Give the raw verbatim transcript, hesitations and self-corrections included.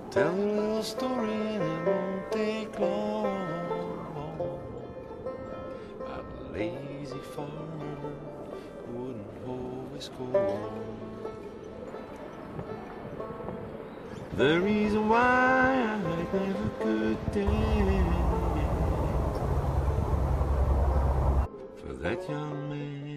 Tell you a little story and it won't take long about a lazy farmer who wouldn't hoe his corn. The reason why I never could dance for that young man